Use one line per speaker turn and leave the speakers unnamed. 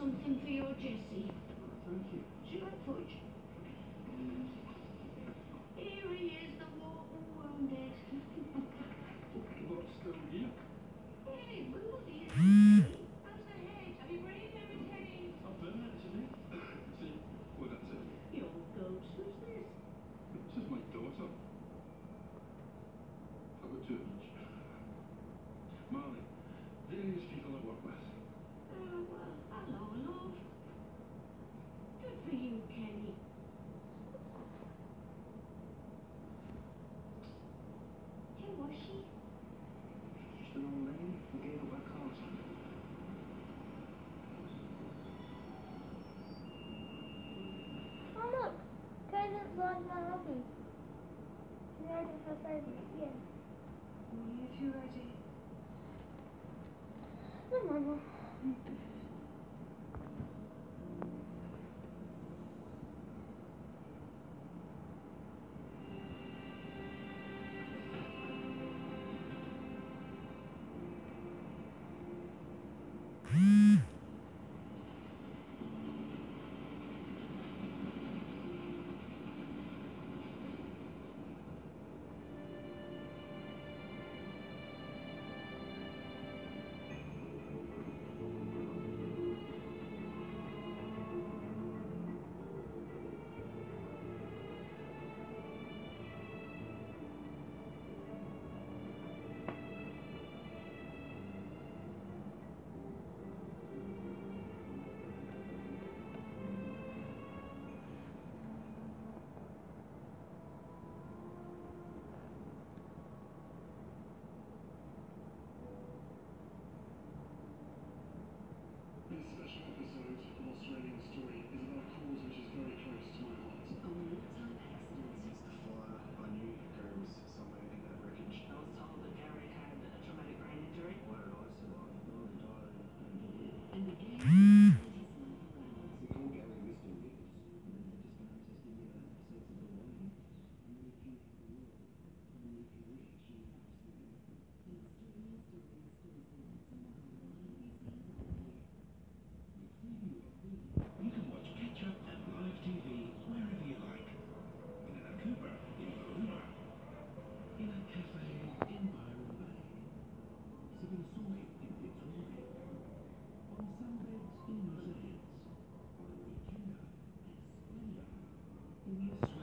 something for your Jessie.
Thank you.
Do you like fudge? Here he is, the mortal wounded.
What's still here?
Hey, Willie, how's the head? Have you breathed everything?
I've done it, actually. See, well, that's it.
Your ghost, who's this?
This is my daughter. I've got two of each. Marley, various people I work with.
Oh, well, hello, love. Good for you, Kenny. Who was she?
Just an old lady who gave up her cars.
Oh look, Cadence likes my hobby. She knows it's her favourite, yeah.
Only if you're ready.
No, Mama.
This special episode of Australian Story is about a cause which is very close to my heart.
A wartime accident.
Since the fire, I knew Gary was somewhere in that wreckage.
I was told that Gary had a traumatic brain injury.
Why did I survive? Oh, he died.
And the gang had his life around.
We call Gary Mr. News. And then just knows us to give a sense of belonging. Only if you have the world. Only if you actually have something.
You can watch catch-up and live TV wherever you like. In an Cooper in Bermuda. In a cafe in Byron Bay. Sipping soy in Fitzroy. On sunbeds in museums. Or in Weekender and Splendor. In the